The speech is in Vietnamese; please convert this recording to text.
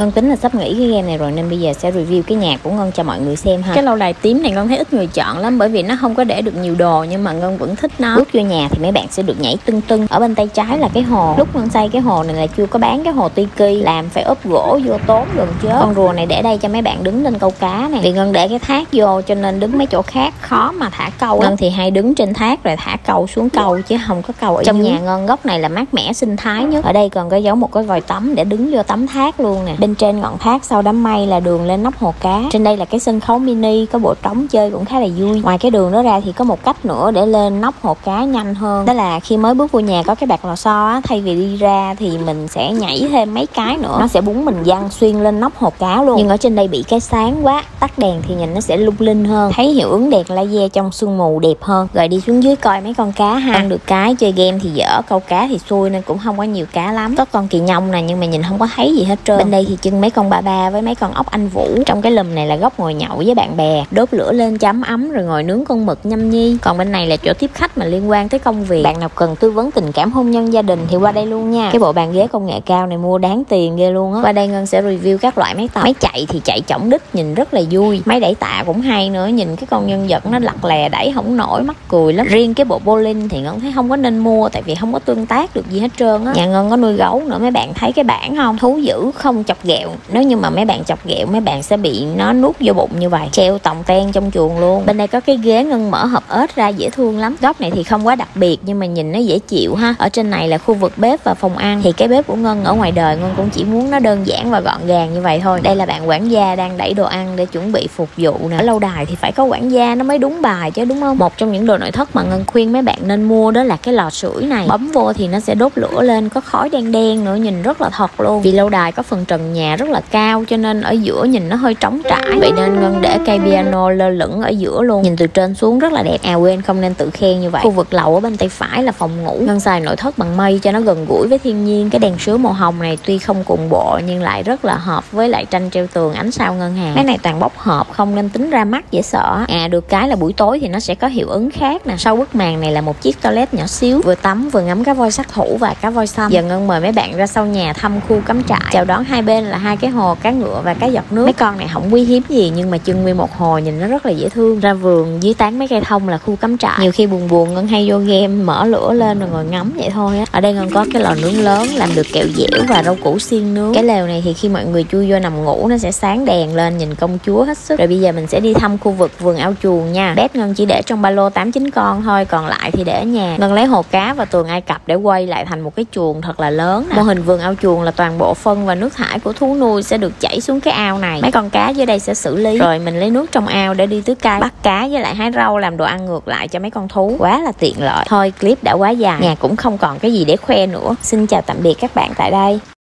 Ngân tính là sắp nghỉ cái game này rồi nên bây giờ sẽ review cái nhà của Ngân cho mọi người xem ha. Cái lâu đài tím này Ngân thấy ít người chọn lắm, bởi vì nó không có để được nhiều đồ, nhưng mà Ngân vẫn thích nó. Bước vô nhà thì mấy bạn sẽ được nhảy tưng tưng. Ở bên tay trái là cái hồ. Lúc Ngân xây cái hồ này là chưa có bán cái hồ Tiki, làm phải ốp gỗ vô tốn gần chết. Con rùa này để đây cho mấy bạn đứng lên câu cá này. Vì Ngân để cái thác vô cho nên đứng mấy chỗ khác khó mà thả câu. Ngân thì hay đứng trên thác rồi thả câu xuống câu chứ không có câu ở trong nhà. Ngân góc này là mát mẻ sinh thái nhất. Ở đây còn có giấu một cái vòi tắm để đứng vô tắm thác luôn nè. Bên trên ngọn thác sau đám mây là đường lên nóc hồ cá. Trên đây là cái sân khấu mini, có bộ trống chơi cũng khá là vui. Ngoài cái đường đó ra thì có một cách nữa để lên nóc hồ cá nhanh hơn. Đó là khi mới bước vô nhà có cái bạt lò xo á, thay vì đi ra thì mình sẽ nhảy thêm mấy cái nữa, nó sẽ búng mình văng xuyên lên nóc hồ cá luôn. Nhưng ở trên đây bị cái sáng quá, tắt đèn thì nhìn nó sẽ lung linh hơn, thấy hiệu ứng đèn laser trong sương mù đẹp hơn. Rồi đi xuống dưới coi mấy con cá ha. Ăn được cái chơi game thì dở, câu cá thì xui nên cũng không có nhiều cá lắm. Có con kỳ nhông nè nhưng mà nhìn không có thấy gì hết trơn. Bên đây thì trưng mấy con ba ba với mấy con ốc Anh Vũ. Trong cái lùm này là góc ngồi nhậu với bạn bè, đốt lửa lên cho ấm ấm rồi ngồi nướng con mực nhâm nhi. Còn bên này là chỗ tiếp khách mà liên quan tới công việc. Bạn nào cần tư vấn tình cảm hôn nhân gia đình thì qua đây luôn nha. Cái bộ bàn ghế công nghệ cao này mua đáng tiền ghê luôn á. Qua đây Ngân sẽ review các loại máy tập. Máy chạy thì chạy chổng đích nhìn rất là vui. Máy đẩy tạ cũng hay nữa, nhìn cái con nhân vật nó lặt lè đẩy không nổi, mắc cười lắm. Riêng cái bộ bowling thì Ngân thấy không có nên mua, tại vì không có tương tác được gì hết trơn á. Nhà Ngân có nuôi gấu nữa, mấy bạn thấy cái bảng không? Thú dữ không chọc ghẹo. Nếu như mà mấy bạn chọc ghẹo mấy bạn sẽ bị nó nuốt vô bụng như vậy, treo tòng ten trong chuồng luôn. Bên đây có cái ghế Ngân mở hộp ếch ra dễ thương lắm. Góc này thì không quá đặc biệt nhưng mà nhìn nó dễ chịu ha. Ở trên này là khu vực bếp và phòng ăn. Thì cái bếp của Ngân ở ngoài đời Ngân cũng chỉ muốn nó đơn giản và gọn gàng như vậy thôi. Đây là bạn quản gia đang đẩy đồ ăn để chuẩn bị phục vụ nè. Ở lâu đài thì phải có quản gia nó mới đúng bài chứ, đúng không? Một trong những đồ nội thất mà Ngân khuyên mấy bạn nên mua đó là cái lò sưởi này. Bấm vô thì nó sẽ đốt lửa lên, có khói đen đen nữa, nhìn rất là thật luôn. Vì lâu đài có phần trần nhà rất là cao cho nên ở giữa nhìn nó hơi trống trải, vậy nên Ngân để cây piano lơ lửng ở giữa luôn, nhìn từ trên xuống rất là đẹp. À quên, không nên tự khen như vậy. Khu vực lầu ở bên tay phải là phòng ngủ. Ngân xài nội thất bằng mây cho nó gần gũi với thiên nhiên. Cái đèn sứa màu hồng này tuy không cùng bộ nhưng lại rất là hợp với lại tranh treo tường ánh sao ngân hàng. Cái này toàn bóc hộp không nên tính ra mắt dễ sợ. À được cái là buổi tối thì nó sẽ có hiệu ứng khác nè. Sau bức màn này là một chiếc toilet nhỏ xíu, vừa tắm vừa ngắm cá voi sát thủ và cá voi xăm. Giờ Ngân mời mấy bạn ra sau nhà thăm khu cắm trại. Chào đón hai bên là hai cái hồ cá ngựa và cá giọt nước. Mấy con này không quý hiếm gì nhưng mà trưng nguyên một hồ nhìn nó rất là dễ thương. Ra vườn dưới tán mấy cây thông là khu cắm trại. Nhiều khi buồn buồn Ngân hay vô game mở lửa lên rồi ngồi ngắm vậy thôi á. Ở đây Ngân có cái lò nướng lớn làm được kẹo dẻo và rau củ xiên nướng. Cái lều này thì khi mọi người chui vô nằm ngủ nó sẽ sáng đèn lên nhìn công chúa hết sức. Rồi bây giờ mình sẽ đi thăm khu vực vườn ao chuồng nha. Bé Ngân chỉ để trong ba lô 8-9 con thôi, còn lại thì để ở nhà. Ngân lấy hồ cá và tường Ai Cập để quay lại thành một cái chuồng thật là lớn nè. Mô hình vườn ao chuồng là toàn bộ phân và nước thải của thú nuôi sẽ được chảy xuống cái ao này. Mấy con cá dưới đây sẽ xử lý rồi mình lấy nước trong ao để đi tưới cây, bắt cá với lại hái rau làm đồ ăn ngược lại cho mấy con thú. Quá là tiện lợi. Thôi clip đã quá dài, nhà cũng không còn cái gì để khoe nữa. Xin chào tạm biệt các bạn tại đây.